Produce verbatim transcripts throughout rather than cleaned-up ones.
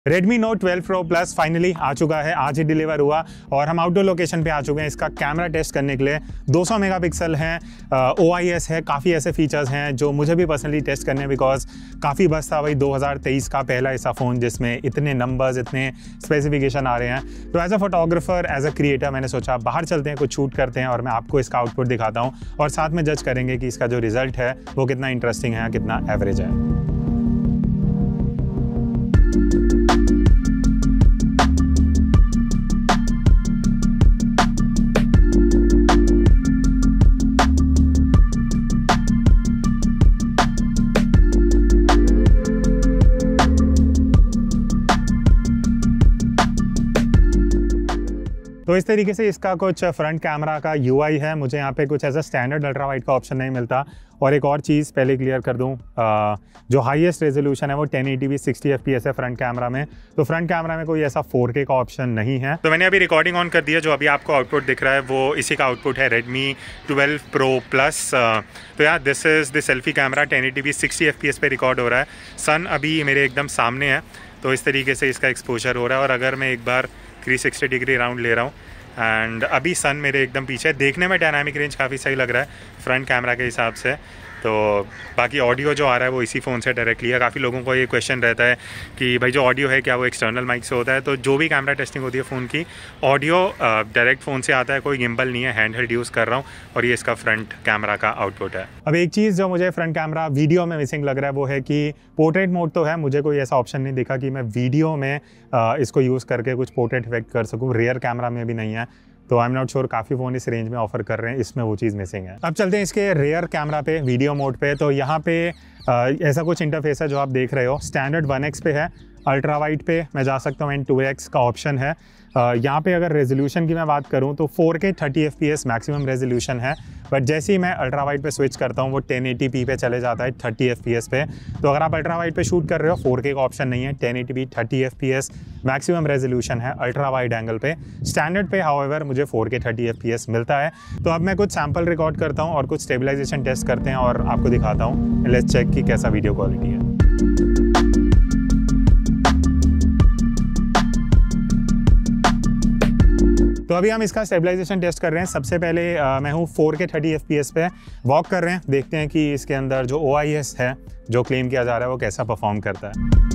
Redmi Note twelve Pro Plus finally आ चुका है, आज ही डिलीवर हुआ और हम आउटडोर लोकेशन पे आ चुके हैं इसका कैमरा टेस्ट करने के लिए। दो सौ मेगापिक्सल है, ओ आई एस है, काफ़ी ऐसे फीचर्स हैं जो मुझे भी पर्सनली टेस्ट करने, बिकॉज काफ़ी बस था भाई दो हज़ार तेईस का पहला ऐसा फ़ोन जिसमें इतने नंबर्स, इतने स्पेसिफिकेशन आ रहे हैं। तो as a photographer, as a creator मैंने सोचा बाहर चलते हैं, कुछ शूट करते हैं और मैं आपको इसका आउटपुट दिखाता हूँ और साथ में जज करेंगे कि इसका जो रिजल्ट है वो कितना इंटरेस्टिंग है, कितना एवरेज है। तो इस तरीके से इसका कुछ फ्रंट कैमरा का यू आई है। मुझे यहाँ पे कुछ ऐसा स्टैंडर्ड अल्ट्रा वाइड का ऑप्शन नहीं मिलता। और एक और चीज़ पहले क्लियर कर दूँ, जो हाईएस्ट रेजोल्यूशन है वो ten eighty P sixty F P s है फ्रंट कैमरा में। तो फ्रंट कैमरा में कोई ऐसा फोर के का ऑप्शन नहीं है। तो मैंने अभी रिकॉर्डिंग ऑन कर दिया, जो अभी आपको आउटपुट दिख रहा है वो इसी का आउटपुट है, Redmi ट्वेल्व Pro Plus। तो यार this is the selfie camera, ten eighty P sixty F P S पे रिकॉर्ड हो रहा है। सन अभी मेरे एकदम सामने है, तो इस तरीके से इसका एक्सपोजर हो रहा है। और अगर मैं एक बार थ्री सिक्सटी डिग्री राउंड ले रहा हूँ एंड अभी सन मेरे एकदम पीछे, देखने में डायनामिक रेंज काफ़ी सही लग रहा है फ्रंट कैमरा के हिसाब से। तो बाकी ऑडियो जो आ रहा है वो इसी फ़ोन से डायरेक्टली है। काफ़ी लोगों को ये क्वेश्चन रहता है कि भाई जो ऑडियो है क्या वो एक्सटर्नल माइक से होता है। तो जो भी कैमरा टेस्टिंग होती है फ़ोन की, ऑडियो डायरेक्ट फ़ोन से आता है, कोई गिम्बल नहीं है, हैंड हेल्ड यूज़ कर रहा हूँ और ये इसका फ्रंट कैमरा का आउटपुट है। अब एक चीज़ जो मुझे फ्रंट कैमरा वीडियो में मिसिंग लग रहा है वो है कि पोर्ट्रेट मोड तो है, मुझे कोई ऐसा ऑप्शन नहीं दिखा कि मैं वीडियो में इसको यूज़ करके कुछ पोर्ट्रेट इफेक्ट कर सकूँ। रियर कैमरा में भी नहीं है, तो आई एम नॉट श्योर काफ़ी फ़ोन इस रेंज में ऑफर कर रहे हैं, इसमें वो चीज़ मिसिंग है। अब चलते हैं इसके रेयर कैमरा पे, वीडियो मोड पे। तो यहाँ पे आ, ऐसा कुछ इंटरफेस है जो आप देख रहे हो। स्टैंडर्ड वन एक्स पे है, अल्ट्रा वाइड पे मैं जा सकता हूँ एंड टू एक्स का ऑप्शन है। आ, यहाँ पे अगर रेजोल्यूशन की मैं बात करूँ तो four K thirty F P S maximum resolution है, बट जैसे ही मैं अल्ट्रा वाइड पे स्विच करता हूँ वो टेन एटी पी पे चले जाता है, थर्टी एफ पी एस पे। तो अगर आप अल्ट्रा वाइड पे शूट कर रहे हो, फोर के का ऑप्शन नहीं है, ten eighty P thirty F P S maximum resolution है अल्ट्रा वाइड एंगल पे। स्टैंडर्ड पे हाउएवर मुझे four K thirty F P S मिलता है। तो अब मैं कुछ सैम्पल रिकॉर्ड करता हूँ और कुछ स्टेबलाइजेशन टेस्ट करते हैं और आपको दिखाता हूँ। लेट्स चेक कि कैसा वीडियो क्वालिटी है। तो अभी हम इसका स्टेबलाइजेशन टेस्ट कर रहे हैं। सबसे पहले आ, मैं हूँ four K thirty F P S पे, वॉक कर रहे हैं, देखते हैं कि इसके अंदर जो ओ आई एस है जो क्लेम किया जा रहा है वो कैसा परफॉर्म करता है।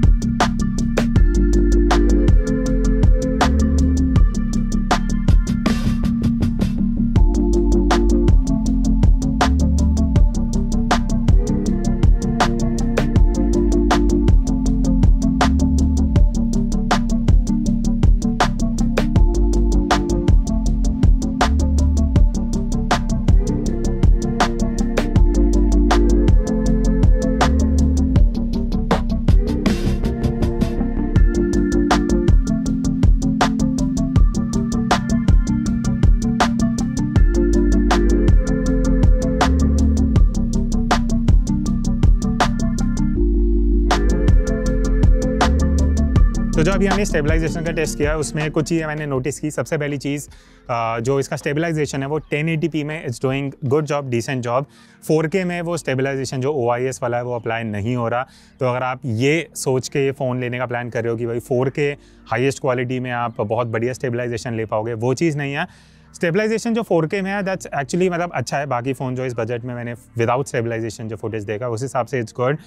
तो जो अभी हमने स्टेबलाइजेशन का टेस्ट किया है उसमें कुछ चीज़ें मैंने नोटिस की। सबसे पहली चीज़, जो इसका स्टेबलाइजेशन है वो टेन एटी पी में it's doing good job, decent job. Four K में वो स्टेबलाइजेशन जो ओ आई एस वाला है वो अप्लाई नहीं हो रहा। तो अगर आप ये सोच के ये फ़ोन लेने का प्लान कर रहे हो कि भाई फोर के हाईएस्ट क्वालिटी में आप बहुत बढ़िया स्टेबलाइजेशन ले पाओगे, वो चीज़ नहीं है। स्टेबलाइजेशन जो फोर के में है दैट्स एक्चुअली मतलब अच्छा है। बाकी फ़ोन जो इस बजट में मैंने विदाउट स्टेबलाइजेशन जो फुटेज देखा उस हिसाब से इट्स गुड,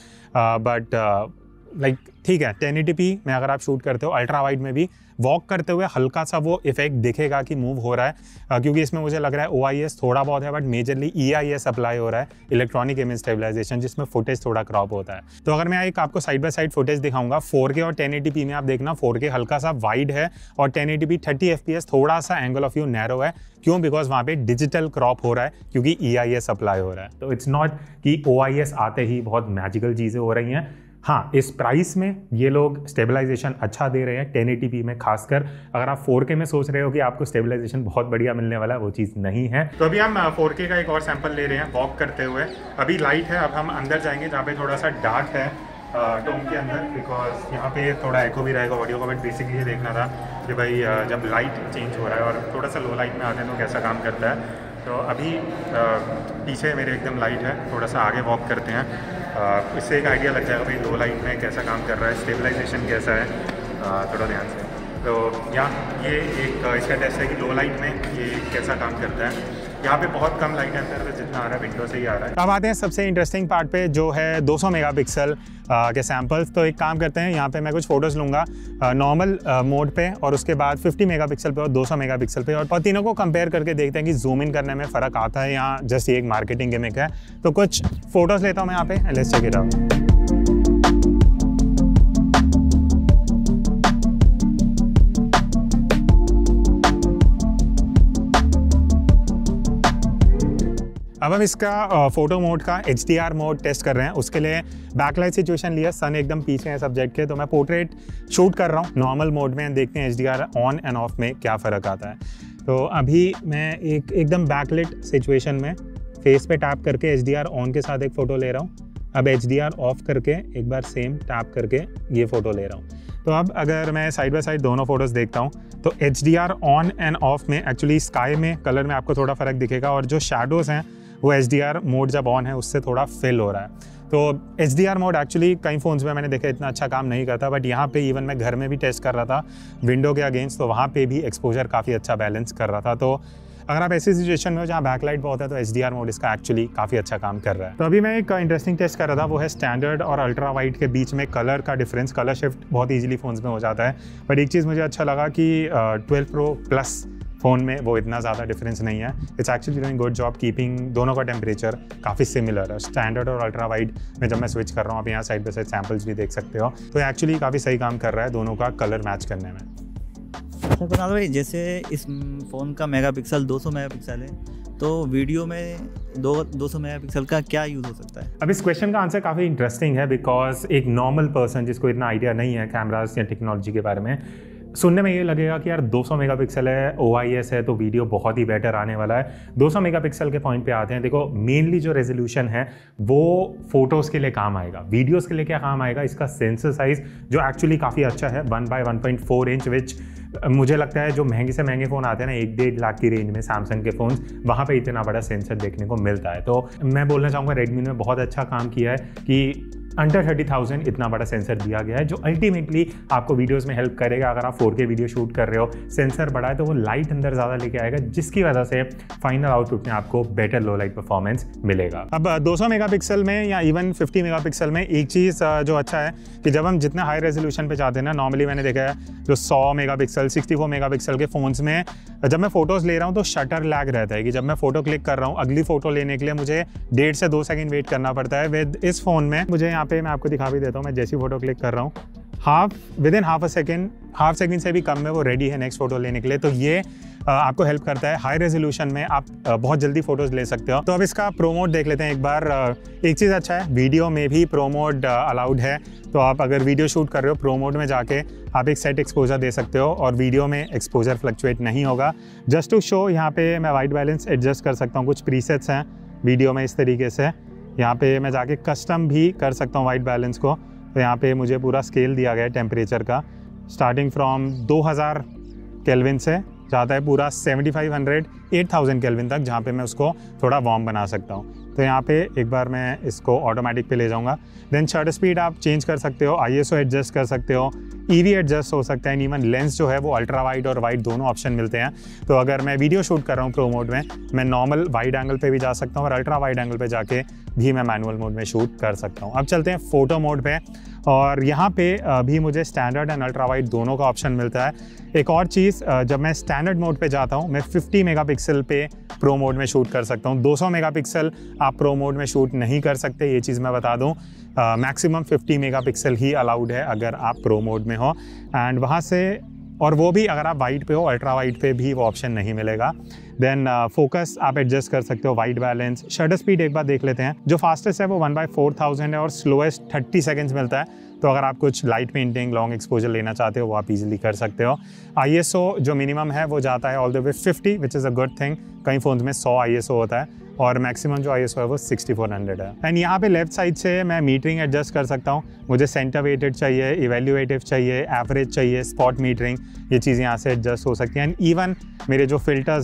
बट लाइक ठीक है। टेन एटी पी में अगर आप शूट करते हो, अल्ट्रा वाइड में भी वॉक करते हुए हल्का सा वो इफेक्ट दिखेगा कि मूव हो रहा है, uh, क्योंकि इसमें मुझे लग रहा है ओ आई एस थोड़ा बहुत है, but majorly E I S apply हो रहा है, इलेक्ट्रॉनिक इमेज स्टेबलाइजेशन, जिसमें फुटेज थोड़ा क्रॉप होता है। तो अगर मैं एक आपको साइड बाय साइड फुटेज दिखाऊंगा, फोर के और टेन एटी पी में आप देखना फोर के हल्का सा वाइड है और ten eighty P thirty F P S थोड़ा सा एंगल ऑफ व्यू नैरो है। क्यों? बिकॉज वहाँ पे डिजिटल क्रॉप हो रहा है, क्योंकि ई आई एस अप्लाई हो रहा है। तो इट्स नॉट कि ओ आई एस आते ही बहुत मैजिकल चीज़ें हो रही हैं। हाँ, इस प्राइस में ये लोग स्टेबलाइजेशन अच्छा दे रहे हैं टेन एटी पी में खासकर। अगर आप फोर के में सोच रहे हो कि आपको स्टेबलाइजेशन बहुत बढ़िया मिलने वाला है, वो चीज़ नहीं है। तो अभी हम फोर के का एक और सैंपल ले रहे हैं वॉक करते हुए। अभी लाइट है, अब हम अंदर जाएंगे जहाँ पे थोड़ा सा डार्क है टोन के अंदर, बिकॉज यहाँ पे थोड़ा एको भी रहेगा ऑडियो का। बट बेसिकली ये देखना था कि भाई जब लाइट चेंज हो रहा है और थोड़ा सा लो लाइट में आते हैं तो कैसा काम करता है। तो अभी पीछे मेरे एकदम लाइट है, थोड़ा सा आगे वॉक करते हैं। uh, इससे एक आइडिया लग जाएगा भाई लो लाइट में कैसा काम कर रहा है, स्टेबलाइजेशन कैसा है, uh, थोड़ा ध्यान से। तो यहाँ ये एक इसका टेस्ट है कि लो लाइट में ये कैसा काम करता है। यहाँ पे बहुत कम लाइट है अंदर, जितना आ रहा है विंडो से ही आ रहा है। अब आते हैं सबसे इंटरेस्टिंग पार्ट पे, जो है दो सौ मेगापिक्सल के सैम्पल्स। तो एक काम करते हैं, यहाँ पे मैं कुछ फोटोज़ लूँगा नॉर्मल मोड पे, और उसके बाद पचास मेगापिक्सल पे और दो सौ मेगापिक्सल पे, और, और तीनों को कंपेयर करके देखते हैं कि जूम इन करने में फ़र्क आता है या जस्ट ये एक मार्केटिंग गिमिक है। तो कुछ फ़ोटोज़ लेता हूँ मैं यहाँ पे, लेट्स चेक इट आउट। अब हम इसका फोटो मोड का H D R mode test कर रहे हैं। उसके लिए बैकलाइट सिचुएशन लिया, सन एकदम पीछे है सब्जेक्ट के, तो मैं पोर्ट्रेट शूट कर रहा हूँ नॉर्मल मोड में, देखते हैं H D R on and off में क्या फ़र्क आता है। तो अभी मैं एक एकदम बैकलाइट सिचुएशन में फेस पे टैप करके एच डी आर ऑन के साथ एक फ़ोटो ले रहा हूँ। अब एच डी आर ऑफ करके एक बार सेम टैप करके ये फ़ोटो ले रहा हूँ। तो अब अगर मैं साइड बाय साइड दोनों फोटोज़ देखता हूँ तो H D R on and off में एक्चुअली स्काई में कलर में आपको थोड़ा फ़र्क दिखेगा, और जो शैडोज़ हैं वो एच डी आर मोड जब ऑन है उससे थोड़ा फिल हो रहा है। तो H D R mode actually कई फ़ोन्स में मैंने देखा इतना अच्छा काम नहीं करता, बट यहाँ पे इवन मैं घर में भी टेस्ट कर रहा था विंडो के अगेंस्ट, तो वहाँ पे भी एक्सपोजर काफ़ी अच्छा बैलेंस कर रहा था। तो अगर आप ऐसी सिचुएशन में हो जहाँ बैकलाइट बहुत है तो एच डी आर मोड इसका एक्चुअली काफ़ी अच्छा काम कर रहा है। तो अभी मैं एक इंटरेस्टिंग टेस्ट कर रहा था, वो है स्टैंडर्ड और अल्ट्रा वाइड के बीच में कलर का डिफरेंस। कलर शिफ्ट बहुत ईजिली फ़ोन्स में हो जाता है, बट एक चीज़ मुझे अच्छा लगा कि ट्वेल्व प्रो प्लस फ़ोन में वो इतना ज़्यादा डिफरेंस नहीं है। It's actually doing good job keeping दोनों का टेम्परेचर काफ़ी सिमिलर है। स्टैंडर्ड और अल्ट्रा वाइड में जब मैं स्विच कर रहा हूँ, आप यहाँ साइड बाय साइड सैम्पल्स भी देख सकते हो, तो एक्चुअली काफ़ी सही काम कर रहा है दोनों का कलर मैच करने में। अच्छा कुणाल भाई, जैसे इस फ़ोन का मेगापिक्सल दो सौ मेगापिक्सल है, तो वीडियो में दो दो सौ मेगापिक्सल का क्या यूज़ हो सकता है? अब इस क्वेश्चन का आंसर काफ़ी इंटरेस्टिंग है, बिकॉज एक नॉर्मल पर्सन जिसको इतना आइडिया नहीं है कैमरास या टेक्नोलॉजी के बारे में, सुनने में ये लगेगा कि यार दो सौ मेगापिक्सल है, ओ आई एस है, तो वीडियो बहुत ही बेटर आने वाला है। दो सौ मेगापिक्सल के पॉइंट पे आते हैं। देखो मेनली जो रेजोल्यूशन है वो फोटोज़ के लिए काम आएगा, वीडियोज़ के लिए क्या काम आएगा, इसका सेंसर साइज़ जो एक्चुअली काफ़ी अच्छा है, one by one point four inch, which मुझे लगता है जो महंगे से महंगे फ़ोन आते हैं ना एक डेढ़ लाख की रेंज में सैमसंग के फ़ोन, वहाँ पे इतना बड़ा सेंसर देखने को मिलता है। तो मैं बोलना चाहूँगा रेडमी ने बहुत अच्छा काम किया है कि अंडर थर्टी थाउजेंड इतना बड़ा सेंसर दिया गया है, जो अल्टीमेटली आपको वीडियोस में हेल्प करेगा। अगर आप फोर के वीडियो शूट कर रहे हो, सेंसर बड़ा है तो वो लाइट अंदर ज़्यादा लेके आएगा, जिसकी वजह से फाइनल आउटपुट में आपको बेटर लो लाइट परफॉर्मेंस मिलेगा। अब दो सौ मेगापिक्सल में या इवन पचास मेगापिक्सल में एक चीज़ जो अच्छा है कि जब हम जितना हाई रेजोल्यूशन पे जाते हैं ना, नॉर्मली मैंने देखा है जो सौ मेगापिक्सल सिक्सटी फोर मेगापिक्सल के फ़ोन्स में जब मैं फोटोज़ ले रहा हूँ तो शटर लैग रहता है कि जब मैं फोटो क्लिक कर रहा हूँ अगली फ़ोटो लेने के लिए मुझे डेढ़ से दो सेकेंड वेट करना पड़ता है। विद इस फ़ोन में मुझे यहाँ पे मैं आपको दिखा भी देता हूँ, मैं जैसी फोटो क्लिक कर रहा हूँ half within half a second half second से भी कम में वो रेडी है नेक्स्ट फोटो लेने के लिए। तो ये आपको हेल्प करता है, हाई रेजोल्यूशन में आप बहुत जल्दी फोटोज़ ले सकते हो। तो अब इसका प्रो मोड देख लेते हैं एक बार। एक चीज़ अच्छा है, वीडियो में भी प्रो मोड अलाउड है, तो आप अगर वीडियो शूट कर रहे हो प्रो मोड में जाके आप एक सेट एक्सपोजर दे सकते हो और वीडियो में एक्सपोजर फ्लक्चुएट नहीं होगा। जस्ट टू शो यहाँ पे मैं वाइट बैलेंस एडजस्ट कर सकता हूँ, कुछ प्रीसेट्स हैं वीडियो में इस तरीके से। यहाँ पे मैं जाके कस्टम भी कर सकता हूँ वाइट बैलेंस को। तो यहाँ पे मुझे पूरा स्केल दिया गया है टेम्परेचर का, स्टार्टिंग फ्रॉम दो हज़ार केल्विन से जाता है पूरा seventy five hundred eight thousand kelvin तक, जहाँ पे मैं उसको थोड़ा वार्म बना सकता हूँ। तो यहाँ पे एक बार मैं इसको ऑटोमेटिक पे ले जाऊँगा। देन शटर स्पीड आप चेंज कर सकते हो, आई एस ओ एडजस्ट कर सकते हो, ई वी एडजस्ट हो सकता है, इवन लेंस जो है वो अल्ट्रा वाइड और वाइड दोनों ऑप्शन मिलते हैं। तो अगर मैं वीडियो शूट कर रहा हूँ प्रो मोड में, मैं नॉर्मल वाइड एंगल पे भी जा सकता हूँ और अल्ट्रा वाइड एंगल पे जाके भी मैं मैनुअल मोड में शूट कर सकता हूँ। अब चलते हैं फ़ोटो मोड पे, और यहाँ पे भी मुझे स्टैंडर्ड एंड अल्ट्रा वाइड दोनों का ऑप्शन मिलता है। एक और चीज़, जब मैं स्टैंडर्ड मोड पे जाता हूँ मैं फिफ्टी मेगापिक्सल पे प्रो मोड में शूट कर सकता हूँ। दो सौ मेगापिक्सल आप प्रो मोड में शूट नहीं कर सकते, ये चीज़ मैं बता दूँ। मैक्सिमम फिफ्टी मेगापिक्सल ही अलाउड है अगर आप प्रो मोड में हो, एंड वहाँ से, और वो भी अगर आप वाइड पे हो, अल्ट्रा वाइड पे भी वो ऑप्शन नहीं मिलेगा। देन फोकस uh, आप एडजस्ट कर सकते हो, वाइट बैलेंस, शटर स्पीड एक बार देख लेते हैं। जो फास्टेस्ट है वो वन बाई फोर थाउजेंड है और स्लोएस्ट थर्टी सेकेंड्स मिलता है। तो अगर आप कुछ लाइट पेंटिंग लॉन्ग एक्सपोजर लेना चाहते हो वो आप इजीली कर सकते हो। आई एस ओ जो मिनिमम है वो जाता है all the way fifty, which is a good thing. कई फ़ोन्स में सौ आई एस ओ होता है और मैक्सिमम जो आई एस ओ है वो सिक्सटी फोर हंड्रेड है। एंड यहाँ पे लेफ्ट साइड से मैं मीटरिंग एडजस्ट कर सकता हूँ। मुझे सेंटर वेटेड चाहिए, इवेल्यूएटिव चाहिए, एवरेज चाहिए, स्पॉट मीटरिंग, ये चीज़ यहाँ से एडजस्ट हो सकती हैं। एंड इवन मेरे जो फिल्टर्स हैं यहाँ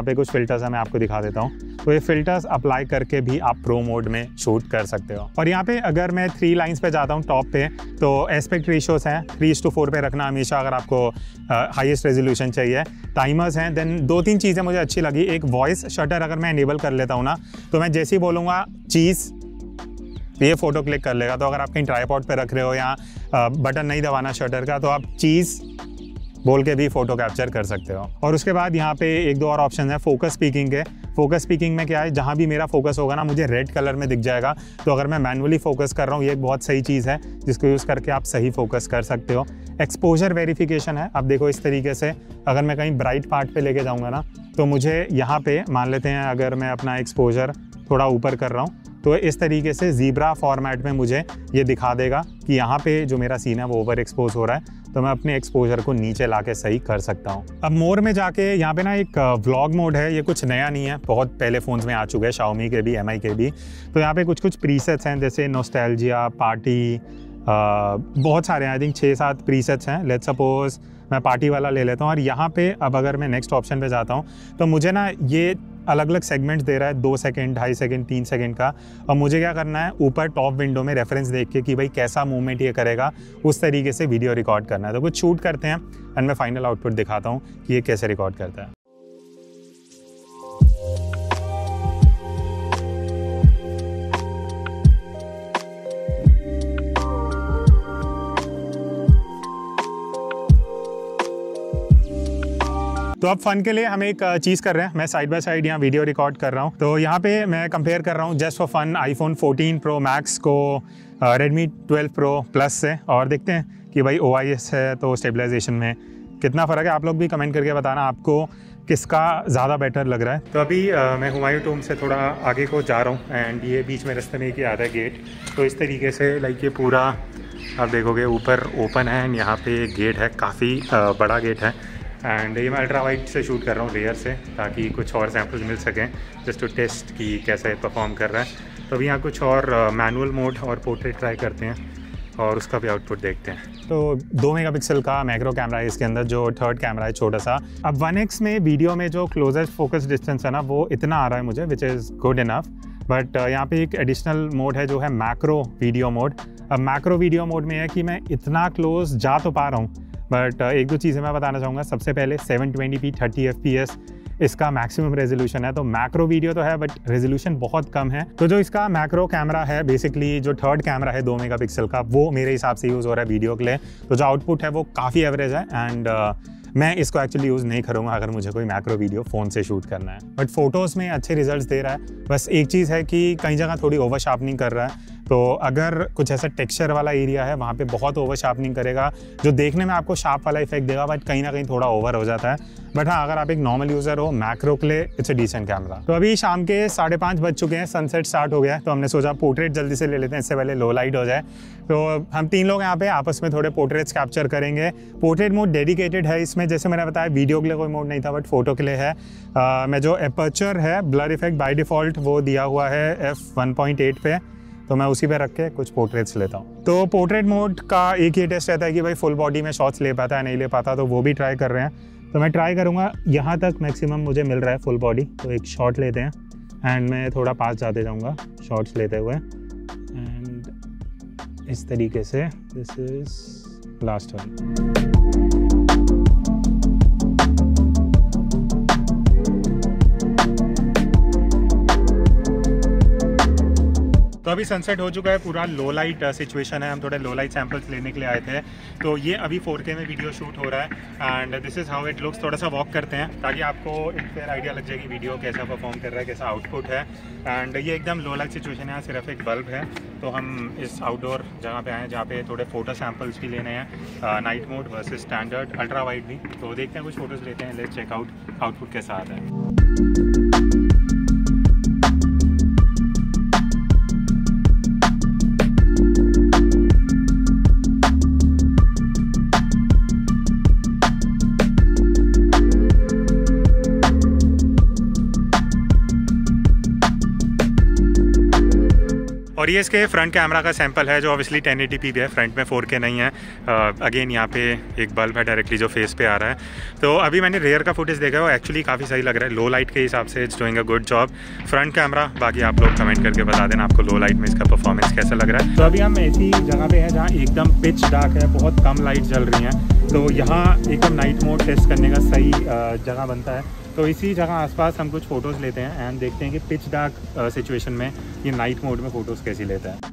पे कुछ फिल्टर्स है, मैं आपको दिखा देता हूँ। तो ये फिल्टर्स अप्लाई करके भी आप प्रो मोड में शूट कर सकते हो। और यहाँ पे अगर मैं थ्री लाइंस पे जाता हूँ टॉप पे, तो एस्पेक्ट रेशियोज हैं थ्री टू फोर पे रखना हमेशा अगर आपको हाईएस्ट रेजोल्यूशन चाहिए। टाइमर्स हैं। देन दो तीन चीज़ें मुझे अच्छी लगी। एक वॉइस शटर अगर मैं इनेबल कर लेता हूँ ना, तो मैं जैसे ही बोलूँगा चीज़, ये फ़ोटो क्लिक कर लेगा। तो अगर आप कहीं ट्राईपॉड पे रख रहे हो या बटन नहीं दबाना शटर का, तो आप चीज़ बोल के भी फ़ोटो कैप्चर कर सकते हो। और उसके बाद यहाँ पे एक दो और ऑप्शन है फोकस स्पीकिंग के। फोकस स्पीकिंग में क्या है, जहाँ भी मेरा फोकस होगा ना मुझे रेड कलर में दिख जाएगा। तो अगर मैं मैनुअली फोकस कर रहा हूँ, ये एक बहुत सही चीज़ है जिसको यूज़ करके आप सही फोकस कर सकते हो। एक्सपोजर वेरिफिकेशन है। अब देखो इस तरीके से अगर मैं कहीं ब्राइट पार्ट पे लेके जाऊँगा ना, तो मुझे यहाँ पे मान लेते हैं अगर मैं अपना एक्सपोजर थोड़ा ऊपर कर रहा हूँ, तो इस तरीके से ज़ीब्रा फॉर्मेट में मुझे ये दिखा देगा कि यहाँ पे जो मेरा सीन है वो ओवर एक्सपोज हो रहा है। तो मैं अपने एक्सपोजर को नीचे लाके सही कर सकता हूँ। अब मोर में जाके यहाँ पे ना एक व्लॉग मोड है। ये कुछ नया नहीं है, बहुत पहले फ़ोन्स में आ चुके हैं, शाओमी के भी, एम आई के भी। तो यहाँ पे कुछ कुछ प्रीसेट्स हैं जैसे नोस्टैल्जिया, पार्टी, बहुत सारे हैं, आई थिंक छः सात प्रीसेट्स हैं। लेट्स सपोज मैं पार्टी वाला ले लेता हूँ। और यहाँ पे अब अगर मैं नेक्स्ट ऑप्शन पे जाता हूँ, तो मुझे ना ये अलग अलग सेगमेंट दे रहा है, दो सेकंड, ढाई सेकंड, तीन सेकंड का। और मुझे क्या करना है, ऊपर टॉप विंडो में रेफरेंस देख के कि भाई कैसा मूवमेंट ये करेगा, उस तरीके से वीडियो रिकॉर्ड करना है। तो कुछ शूट करते हैं एंड मैं फाइनल आउटपुट दिखाता हूँ कि ये कैसे रिकॉर्ड करता है। तो अब फन के लिए हम एक चीज़ कर रहे हैं। मैं साइड बाय साइड यहाँ वीडियो रिकॉर्ड कर रहा हूँ। तो यहाँ पे मैं कंपेयर कर रहा हूँ just for fun iPhone fourteen pro max को रेडमी ट्वेल्व प्रो प्लस से, और देखते हैं कि भाई ओ आई एस है तो स्टेबलाइजेशन में कितना फ़र्क है। आप लोग भी कमेंट करके बताना आपको किसका ज़्यादा बेटर लग रहा है। तो अभी आ, मैं हुमायूं टूम से थोड़ा आगे को जा रहा हूँ एंड ये बीच में रास्ते में एक ही आता है गेट। तो इस तरीके से लाइक ये पूरा आप देखोगे ऊपर ओपन है एंड यहाँ पे गेट है, काफ़ी बड़ा गेट है। एंड ये मैं अल्ट्रा वाइड से शूट कर रहा हूँ, रेयर से, ताकि कुछ और सैम्पल्स मिल सकें जस्ट टू टेस्ट कि कैसे परफॉर्म कर रहा है। तो अभी यहाँ कुछ और मैनुअल मोड और पोर्ट्रेट ट्राई करते हैं और उसका भी आउटपुट देखते हैं। तो दो मेगापिक्सल का मैक्रो कैमरा है इसके अंदर, जो थर्ड कैमरा है छोटा सा। अब वन एक्स में वीडियो में जो क्लोजेस्ट फोकस डिस्टेंस है ना, वो इतना आ रहा है मुझे, which is good enough. But यहाँ पे एक एडिशनल मोड है जो है मैक्रो वीडियो मोड। अब मैक्रो वीडियो मोड में है कि मैं इतना क्लोज जा तो पा रहा हूँ, बट एक दो चीज़ें मैं बताना चाहूँगा। सबसे पहले seven twenty P thirty F P S इसका मैक्सिमम रेजोल्यूशन है। तो मैक्रो वीडियो तो है बट रेजोल्यूशन बहुत कम है। तो जो इसका मैक्रो कैमरा है, बेसिकली जो थर्ड कैमरा है दो मेगापिक्सल का, वो मेरे हिसाब से यूज़ हो रहा है वीडियो के लिए। तो जो आउटपुट है वो काफ़ी एवरेज है एंड uh, मैं इसको एक्चुअली यूज़ नहीं करूँगा अगर मुझे कोई मैक्रो वीडियो फ़ोन से शूट करना है। बट फोटोज़ में अच्छे रिजल्ट्स दे रहा है। बस एक चीज़ है कि कई जगह थोड़ी ओवर शार्पनिंग कर रहा है। तो अगर कुछ ऐसा टेक्सचर वाला एरिया है वहाँ पे बहुत ओवर शार्पनिंग करेगा, जो देखने में आपको शार्प वाला इफेक्ट देगा, बट कहीं ना कहीं थोड़ा ओवर हो जाता है। बट हाँ, अगर आप एक नॉर्मल यूज़र हो मैक्रो के लिए इट्स अ डिसेंट कैमरा। तो अभी शाम के साढ़े पाँच बज चुके हैं, सनसेट स्टार्ट हो गया है। तो हमने सोचा पोर्ट्रेट जल्दी से ले लेते हैं, इससे पहले लो लाइट हो जाए। तो हम तीन लोग यहाँ पे आपस में थोड़े पोर्ट्रेट्स कैप्चर करेंगे। पोर्ट्रेट मोड डेडिकेटेड है इसमें, जैसे मैंने बताया वीडियो के लिए कोई मोड नहीं था बट फोटो के लिए है। आ, मैं जो एपर्चर है ब्लर इफेक्ट बाय डिफ़ॉल्ट वो दिया हुआ है एफ वन पॉइंट एट पे, तो मैं उसी पे रख के कुछ पोर्ट्रेट्स लेता हूँ। तो पोर्ट्रेट मोड का एक ही टेस्ट रहता है कि भाई फुल बॉडी में शॉट्स ले पाता है नहीं ले पाता, तो वो भी ट्राई कर रहे हैं। तो मैं ट्राई करूँगा, यहाँ तक मैक्सिमम मुझे मिल रहा है फुल बॉडी। तो एक शॉट लेते हैं एंड मैं थोड़ा पास जाते जाऊँगा शॉट्स लेते हुए एंड इस तरीके से। This is last one. तो अभी सनसेट हो चुका है, पूरा लो लाइट सिचुएशन है। हम थोड़े लो लाइट सैम्पल्स लेने के लिए आए थे। तो ये अभी फोर के में वीडियो शूट हो रहा है and this is how it looks. थोड़ा सा वॉक करते हैं ताकि आपको एक फेयर आइडिया लग जाएगी वीडियो कैसा परफॉर्म कर रहा है, कैसा आउटपुट है। एंड ये एकदम लो लाइट सिचुएशन है, सिर्फ एक बल्ब है। तो हम इस आउटडोर जगह पे आए हैं जहाँ पे थोड़े फोटो सैम्पल्स भी लेने हैं, night mode versus standard, ultra wide भी। तो देखते हैं, कुछ फोटोज़ लेते हैं, लेट्स चेक आउट आउटपुट कैसा आता है। और और ये इसके फ्रंट कैमरा का सैंपल है जो ऑब्वियसली टेन एटी पी भी है, फ्रंट में फोर के नहीं है। अगेन यहाँ पे एक बल्ब है डायरेक्टली जो फेस पे आ रहा है। तो अभी मैंने रेयर का फुटेज देखा है, वो एक्चुअली काफ़ी सही लग रहा है। लो लाइट के हिसाब से it's doing a good job. Front camera बाकी आप लोग कमेंट करके बता देना आपको लो लाइट में इसका परफॉर्मेंस कैसा लग रहा है। तो अभी हम ऐसी जगह पे हैं जहाँ एकदम पिच डार्क है, बहुत कम लाइट जल रही हैं, तो यहाँ एकदम नाइट मोड टेस्ट करने का सही जगह बनता है। तो इसी जगह आसपास हम कुछ फ़ोटोज़ लेते हैं एंड देखते हैं कि पिच डार्क सिचुएशन में ये नाइट मोड में फ़ोटोज़ कैसी लेता है।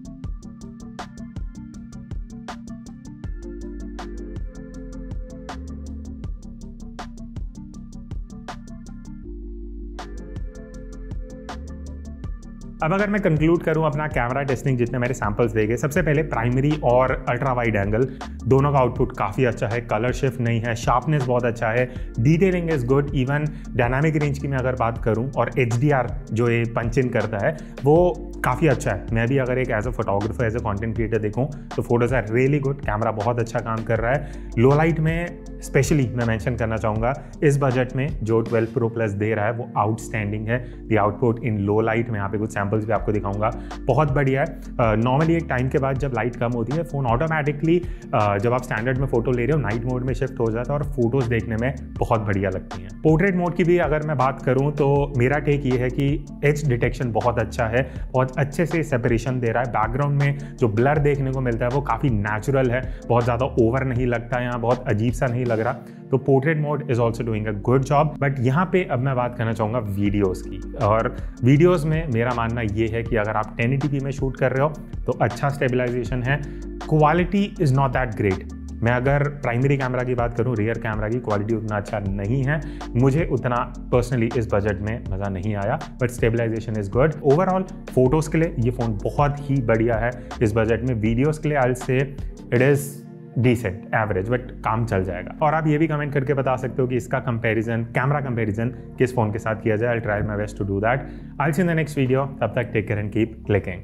अब अगर मैं कंक्लूड करूं अपना कैमरा टेस्टिंग जितने मेरे सैंपल्स देखे, सबसे पहले प्राइमरी और अल्ट्रा वाइड एंगल दोनों का आउटपुट काफ़ी अच्छा है, कलर शिफ्ट नहीं है, शार्पनेस बहुत अच्छा है, detailing is good. Even dynamic range की मैं अगर बात करूं और एच डी आर जो ये पंच इन करता है वो काफ़ी अच्छा है। मैं भी अगर एक as a photographer as a content creator देखूं तो photos are really good, camera बहुत अच्छा काम कर रहा है। लो लाइट में स्पेशली मैं मेंशन करना चाहूँगा इस बजट में जो ट्वेल्व प्रो प्लस दे रहा है वो आउटस्टैंडिंग है। The output in low light में यहाँ पे कुछ सैंपल्स भी आपको दिखाऊंगा, बहुत बढ़िया है। नॉर्मली uh, एक टाइम के बाद जब लाइट कम होती है फ़ोन ऑटोमेटिकली uh, जब आप स्टैंडर्ड में फोटो ले रहे हो नाइट मोड में शिफ्ट हो जाता है और फोटोज़ देखने में बहुत बढ़िया लगती हैं। पोर्ट्रेट मोड की भी अगर मैं बात करूँ तो मेरा टेक ये है कि एज डिटेक्शन बहुत अच्छा है, बहुत अच्छे से सेपरेशन दे रहा है। बैकग्राउंड में जो ब्लर देखने को मिलता है वो काफ़ी नेचुरल है, बहुत ज़्यादा ओवर नहीं लगता, यहाँ बहुत अजीब सा नहीं लग रहा। तो portrait mode is also doing a good job. But यहाँ पे अब मैं बात करना चाहूँगा वीडियोस की, और वीडियोस में मेरा मानना ये है कि अगर आप टेन एटी पी में शूट कर रहे हो तो अच्छा स्टेबलाइजेशन है, quality is not that great. मैं अगर प्राइमरी कैमरा की बात करूं, रियर कैमरा की क्वालिटी उतना अच्छा नहीं है, मुझे उतना पर्सनली इस बजट में मज़ा नहीं आया, but stabilization is good. Overall photos के लिए ये फ़ोन बहुत ही बढ़िया है इस बजट में। वीडियोज़ के लिए I will say it is decent average, but काम चल जाएगा। और आप ये भी कमेंट करके बता सकते हो कि इसका कंपैरिजन, कैमरा कंपैरिजन किस फ़ोन के साथ किया जाए। I try my best to do that. I will see in the next video. तब तक take care and keep clicking.